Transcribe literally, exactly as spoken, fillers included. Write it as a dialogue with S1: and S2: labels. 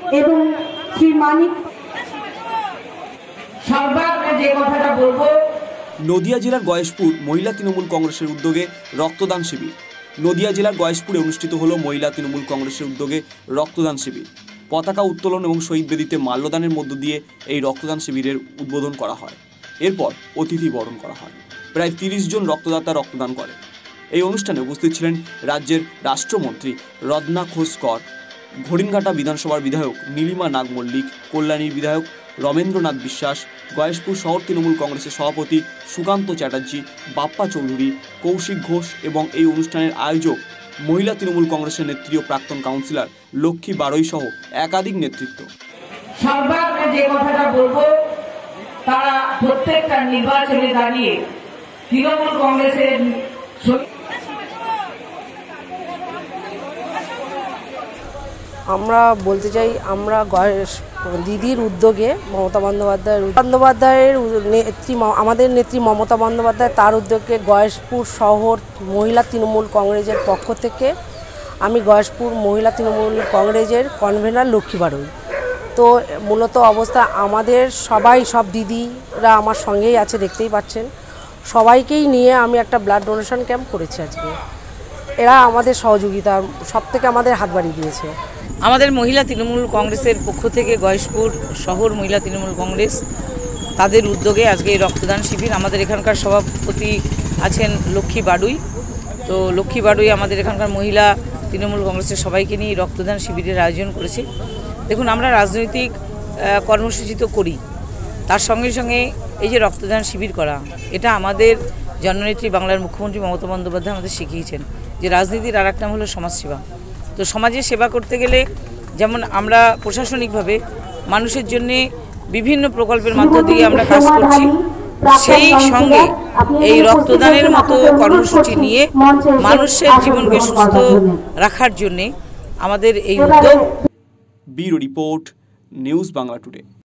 S1: এবং শ্রী মানিক সর্বাগ্রে যে কথাটা বলবো,
S2: নদিয়া জেলার গয়েশপুর মহিলা তৃণমূল কংগ্রেসের উদ্যোগে রক্তদান শিবির। নদিয়া জেলার গয়েশপুরে অনুষ্ঠিত হলো মহিলা তৃণমূল কংগ্রেসের উদ্যোগে রক্তদান শিবির। পতাকা উত্তোলন এবং শহীদ বেদিতে মাল্যদানের মধ্য দিয়ে এই রক্তদান শিবিরের উদ্বোধন করা হয়। এরপর অতিথি বরণ করা হয়। প্রায় তিরিশ জন রক্তদাতা রক্তদান করে। এই অনুষ্ঠানে উপস্থিত ছিলেন রাজ্যের রাষ্ট্রমন্ত্রী রত্না ঘোষ কর, ঘড়িনঘাটা বিধানসভার বিধায়ক নীলিমা নাগ মল্লিক, কল্যাণীর বিধায়ক রমেন্দ্রনাথ বিশ্বাস, গয়েশপুর শহর তৃণমূল কংগ্রেসের সভাপতি সুকান্ত চ্যাটার্জি, বাপ্পা চৌধুরী, কৌশিক ঘোষ এবং এই অনুষ্ঠানের আয়োজক মহিলা তৃণমূল কংগ্রেসের নেত্রী ও প্রাক্তন কাউন্সিলর লক্ষ্মী বারৈ সহ একাধিক নেতৃত্ব।
S1: সর্বাগ্রে যে কথাটা বলবো, তারা প্রত্যেকটা নির্বাচনে দাঁড়িয়ে তৃণমূল কংগ্রেসের
S3: আমরা বলতে চাই, আমরা দিদির উদ্যোগে মমতা বন্দ্যোপাধ্যায়ের বন্দ্যোপাধ্যায়ের নেত্রী আমাদের নেত্রী মমতা বন্দ্যোপাধ্যায় তার উদ্যোগে গয়েশপুর শহর মহিলা তৃণমূল কংগ্রেসের পক্ষ থেকে আমি গয়েশপুর মহিলা তৃণমূল কংগ্রেসের কনভেনার লক্ষ্মী বারৈ। তো মূলত অবস্থা আমাদের সবাই সব দিদিরা আমার সঙ্গেই আছে, দেখতেই পাচ্ছেন। সবাইকেই নিয়ে আমি একটা ব্লাড ডোনেশন ক্যাম্প করেছি আজকে। এরা আমাদের সহযোগিতা সব থেকে আমাদের হাত বাড়িয়ে দিয়েছে।
S4: আমাদের মহিলা তৃণমূল কংগ্রেসের পক্ষ থেকে গয়েশপুর শহর মহিলা তৃণমূল কংগ্রেস তাদের উদ্যোগে আজকে এই রক্তদান শিবির। আমাদের এখানকার সভাপতি আছেন লক্ষ্মী বারৈ। তো লক্ষ্মী বারৈ আমাদের এখানকার মহিলা তৃণমূল কংগ্রেসের সবাইকে নিয়ে রক্তদান শিবিরের আয়োজন করেছে। দেখুন, আমরা রাজনৈতিক কর্মসূচি তো করি, তার সঙ্গে সঙ্গে এই যে রক্তদান শিবির করা, এটা আমাদের জননেত্রী বাংলার মুখ্যমন্ত্রী মমতা বন্দ্যোপাধ্যায় আমাদের শিখিয়েছেন যে রাজনীতির আর এক নাম হলো সমাজসেবা। তো সমাজের সেবা করতে গেলে যেমন আমরা প্রশাসনিকভাবে মানুষের জন্যে বিভিন্ন প্রকল্পের মধ্য দিয়ে আমরা কাজ করছি, সেই সঙ্গে এই রক্তদানের মতো কর্মসূচি নিয়ে মানুষের জীবনকে সুস্থ রাখার জন্যে আমাদের এই উদ্যোগ।
S2: Bureau report, news Bangla today.